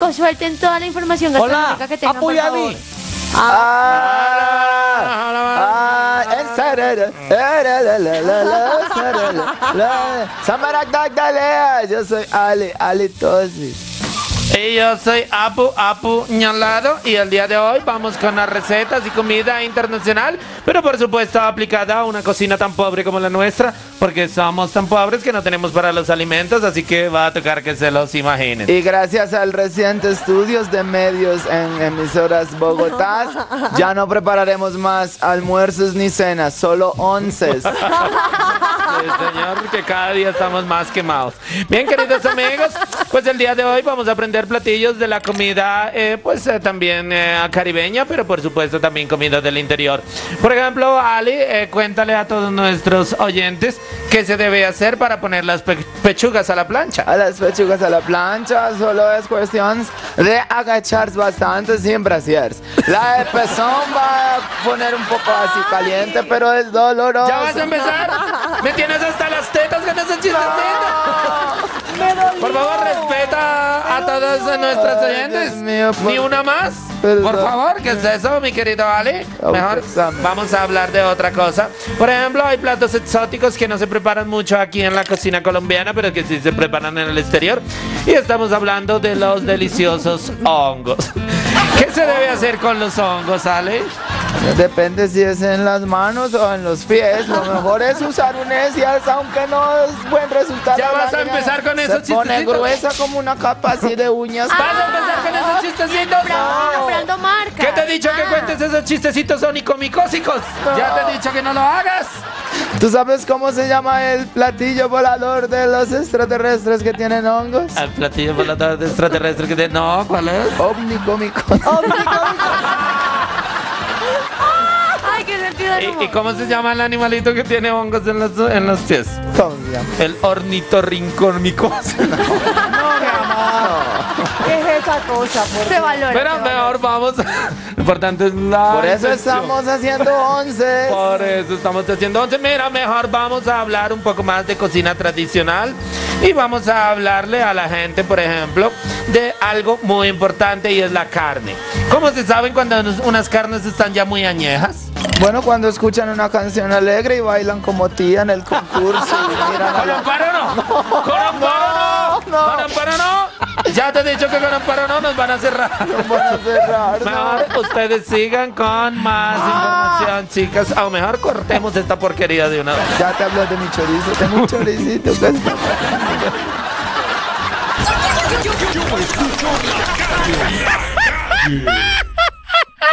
chicos, suelten toda la información gastronómica que tengan, por favor. Yo soy Ali Tosi. Y yo soy Apu Ñalado, y el día de hoy vamos con las recetas y comida internacional, pero por supuesto aplicada a una cocina tan pobre como la nuestra, porque somos tan pobres que no tenemos para los alimentos, así que va a tocar que se los imaginen. Y gracias al reciente estudios de medios en emisoras Bogotá, ya no prepararemos más almuerzos ni cenas, solo onces. Sí, señor, que cada día estamos más quemados. Bien, queridos amigos, pues el día de hoy vamos a aprender platillos de la comida, también caribeña, pero por supuesto también comida del interior. Por ejemplo, Ali, cuéntale a todos nuestros oyentes qué se debe hacer para poner las pechugas a la plancha. A las pechugas a la plancha solo es cuestión de agacharse bastante sin brasiers. La de pezón va a poner un poco así caliente, pero es doloroso. ¿Ya vas a empezar? ¿Me tienes hasta las tetas con ese chistecito? Por favor, respeta a todos nuestros oyentes. Dios mío, Ni una más. Perdón. Por favor, ¿qué es eso, mi querido Ali? Mejor vamos a hablar de otra cosa. Por ejemplo, hay platos exóticos que no se preparan mucho aquí en la cocina colombiana, pero que sí se preparan en el exterior. Y estamos hablando de los deliciosos hongos. ¿Qué se debe hacer con los hongos, Ali? Depende si es en las manos o en los pies. Lo mejor es usar unesias, aunque no es buen resultado. ¿Ya vas a empezar con esos Se pone chistecitos? gruesa como una capa así de uñas. ¿Vas a empezar con esos chistecitos? Comprando marcas. ¿Qué te he dicho que cuentes esos chistecitos sonicomicósicos? Ya te he dicho que no lo hagas. ¿Tú sabes cómo se llama el platillo volador de los extraterrestres que tienen hongos? Al platillo volador de extraterrestre que te... No, ¿cuál es? Ovnicómicos. Ay, qué sentido del humor. ¿Y cómo se llama el animalito que tiene hongos en los pies? ¿Cómo se llama? El ornitorrincormicos. ¿Qué es esa cosa? Se valora. Pero mejor vamos. Lo importante es la. Por eso intención. estamos haciendo 11. Por eso estamos haciendo 11. Mira, mejor vamos a hablar un poco más de cocina tradicional. Y vamos a hablarle a la gente, por ejemplo, de algo muy importante, y es la carne. ¿Cómo se saben cuando unas carnes están ya muy añejas? Bueno, cuando escuchan una canción alegre y bailan como tía en el concurso y miran a ¡Con la... amparo no! ¡Con amparo no! ¡Con amparo no! Ya te he dicho que con amparo no nos van a cerrar. Nos van a cerrar, ¿no? Mejor ustedes sigan con más información, chicas. O mejor cortemos esta porquería de una vez. Ya te hablo de mi chorizo, tengo un choricito. ¿Qué es? Yo escucho la calle.